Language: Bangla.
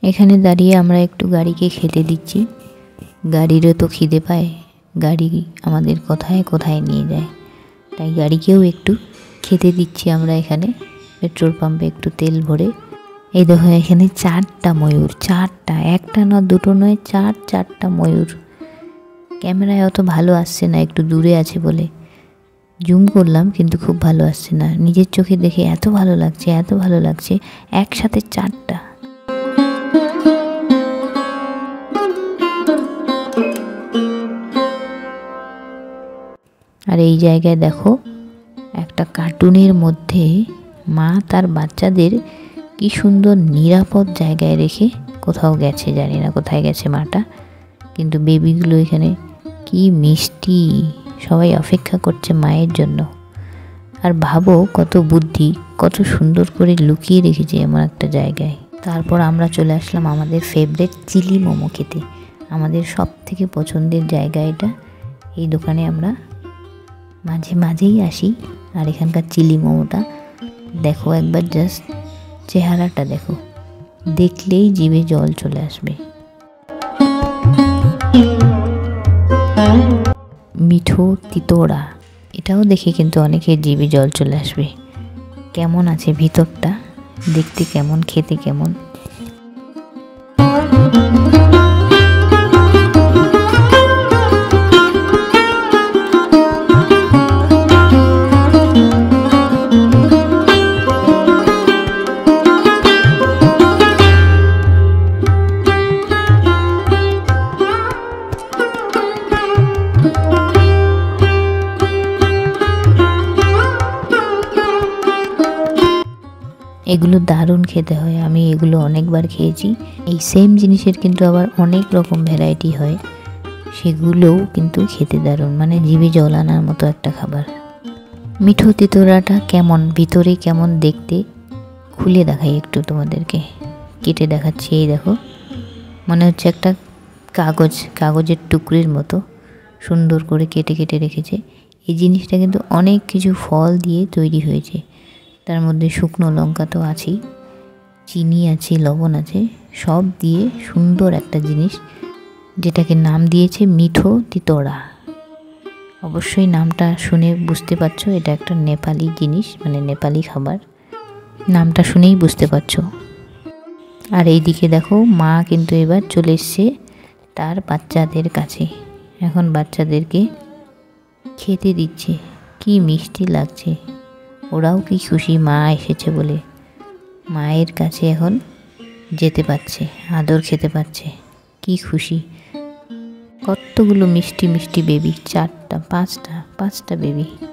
এখানে দাঁড়িয়ে আমরা একটু গাড়িকে খেতে দিচ্ছি। গাড়িরও তো খিদে পায়, গাড়ি আমাদের কোথায় কোথায় নিয়ে যায়, তাই গাড়িকেও একটু খেতে দিচ্ছি আমরা এখানে পেট্রোল পাম্পে একটু তেল ভরে। এই দেখো এখানে 4টা ময়ূর, 4টা, একটা না দুটো নয়, 4টা ময়ূর। ক্যামেরায় অত ভালো আসছে না, একটু দূরে আছে বলে জুম করলাম, কিন্তু খুব ভালো আসছে না। নিজের চোখে দেখে এত ভালো লাগছে, এত ভালো লাগছে, একসাথে 4টা। আর এই জায়গায় দেখো একটা কার্টুনের মধ্যে মা তার বাচ্চাদের কি সুন্দর নিরাপদ জায়গায় রেখে কোথাও গেছে, জানি না কোথায় গেছে মাটা, কিন্তু বেবিগুলো এখানে কি মিষ্টি, সবাই অপেক্ষা করছে মায়ের জন্য। আর ভাবো কত বুদ্ধি, কত সুন্দর করে লুকিয়ে রেখেছে এমন একটা জায়গায়। তারপর আমরা চলে আসলাম আমাদের ফেভারিট চিলি মোমো খেতে। আমাদের সব থেকে পছন্দের জায়গা এটা। এই দোকানে আমরা মাঝে মাঝেই আসি। আর এখানকার চিলি মোমোটা দেখো একবার, জাস্ট চেহারাটা দেখো, দেখলেই জিভে জল চলে আসবে। মিঠো তিতোড়া, এটাও দেখে কিন্তু অনেকের জিভে জল চলে আসবে। কেমন আছে ভিতরটা, দেখতে কেমন, খেতে কেমন। এগুলো দারুণ খেতে হয়, আমি এগুলো অনেকবার খেয়েছি। এই সেম জিনিসের কিন্তু আবার অনেক রকম ভ্যারাইটি হয়, সেগুলোও কিন্তু খেতে দারুণ, মানে জিভে জল আনার মতো একটা খাবার। মিঠো তিতোড়াটা কেমন, ভিতরে কেমন দেখতে, খুলে দেখাই একটু তোমাদেরকে, কেটে দেখাচ্ছি। এই দেখো, মনে হচ্ছে একটা কাগজের টুকরির মতো সুন্দর করে কেটে কেটে রেখেছে। এই জিনিসটা কিন্তু অনেক কিছু ফল দিয়ে তৈরি হয়েছে, তার মধ্যে শুকনো লঙ্কা তো আছেই, চিনি আছে, লবণ আছে, সব দিয়ে সুন্দর একটা জিনিস, যেটাকে নাম দিয়েছে মিঠো তিতোড়া। অবশ্যই নামটা শুনে বুঝতে পারছো এটা একটা নেপালি জিনিস, মানে নেপালি খাবার, নামটা শুনেই বুঝতে পারছো। আর এইদিকে দেখো মা কিন্তু এবার চলে এসছে তার বাচ্চাদের কাছে, এখন বাচ্চাদেরকে খেতে দিচ্ছে। কি মিষ্টি লাগছে, ওরাও কি খুশি মা এসেছে বলে, মায়ের কাছে এখন যেতে পারছে, আদর খেতে পারছে, কি খুশি। কতগুলো মিষ্টি মিষ্টি বেবি, 4টা 5টা বেবি।